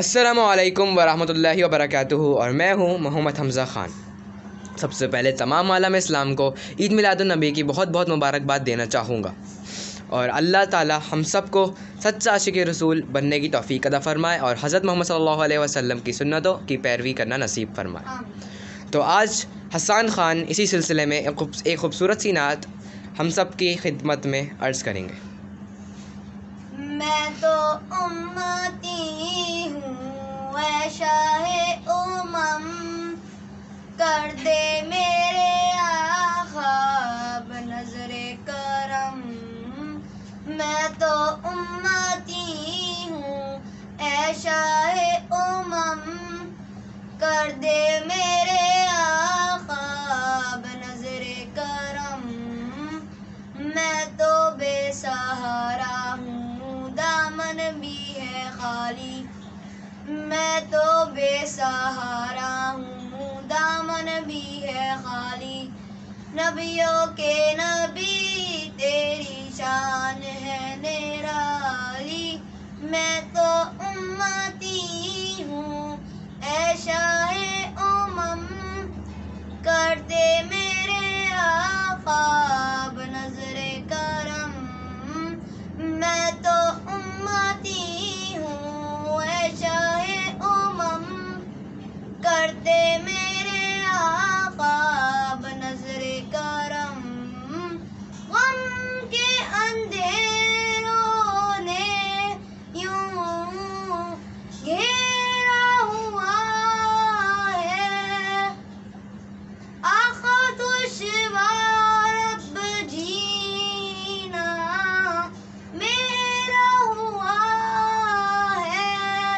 अस्सलामुअलैकुम वरहमतुल्लाहि वबरकातुहू और मैं हूँ मोहम्मद हमज़ा ख़ान। सबसे पहले तमाम आलम इस्लाम को ईद मिलादुन नबी की बहुत बहुत मुबारकबाद देना चाहूँगा और अल्लाह ताला हम सब को सच्चा आशिक़ रसूल बनने की तौफ़ीक़ अता फ़रमाए और हज़रत मोहम्मद सल्लल्लाहु अलैहि वसल्लम की सुन्नतों की पैरवी करना नसीब फ़रमाए। तो आज हसन ख़ान इसी सिलसिले में एक ख़ूबसूरत सी नात हम सब की खिदमत में अर्ज़ करेंगे। मैं तो उम्मती हूँ ऐ शाहे उमम, कर दे मेरे आका बनज़रे करम। मैं तो उम्मती हूँ ऐ शाहे उमम, कर दे मेरे आका बनज़रे करम। मैं तो बेसहारा हूँ दामन भी है खाली, मैं तो बेसहारा हूँ दामन भी है खाली। नबियों के नबी तेरी शान है निराली। मैं तो उम्मती हूँ ऐ शाहे उमम, कर दे मेरे आका बनज़रे करम। मैं तो उम्मती हूँ ऐ शाहे उमम, कर दे मेरे आका बनज़रे करम। गम के अंधेरों ने यूं घेरा हुआ है, आका दुश्वार अब जीना मेरा हुआ है।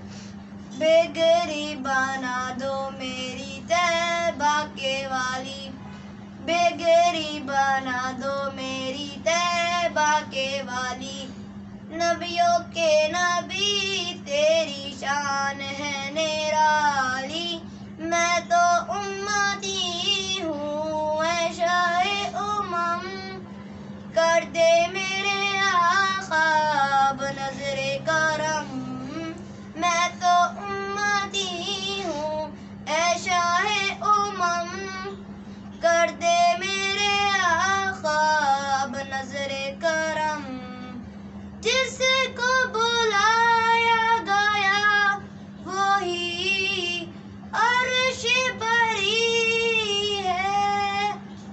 बेगरी बना दो मेरी तैबा के वाली, बेगरी बना दो मेरी तैबा के वाली। नबियों के नबी तेरी शान है निराली। मैं तो उम्मती हूँ ऐ शाहे उमम, कर दे मेरे आका बनज़रे करम। मैं तो उम्मती हूँ ऐ शाहे उमम, कर दे मेरे आका बनज़रे करम। जिसको बुलाया गया वही अर्श बरी है,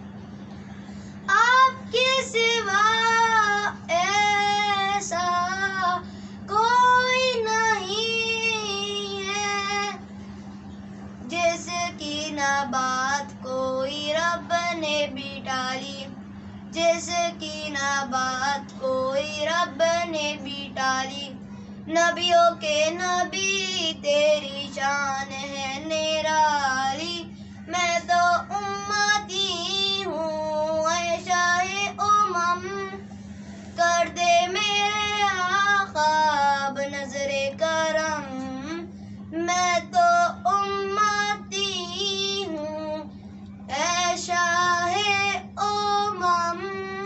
आपके सिवा ऐसा कोई नहीं है। जिसकी न बात कोई रब ने भी टाली, जिसकी न बात कोई रब ने भी टाली। नबियों के नबी तेरी शान है निराली। मैं तो उम्मती हूँ ऐ शाहे उमम, कर दे मेरे आका बनज़रे करम। मैं तो उम्मती हूँ ऐ शाहे उमम,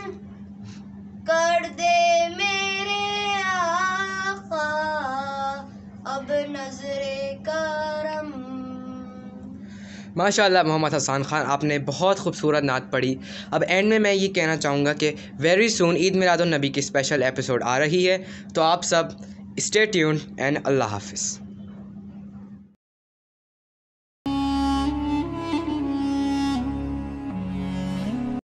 कर दे मेरे आका अब नज़रे करम। माशाअल्लाह मोहम्मद हसन ख़ान, आपने बहुत खूबसूरत नात पढ़ी। अब एंड में मैं ये कहना चाहूँगा कि वेरी सून ईद मिलादुन नबी की स्पेशल एपिसोड आ रही है, तो आप सब स्टे ट्यून्ड एंड अल्लाह हाफ़िज़।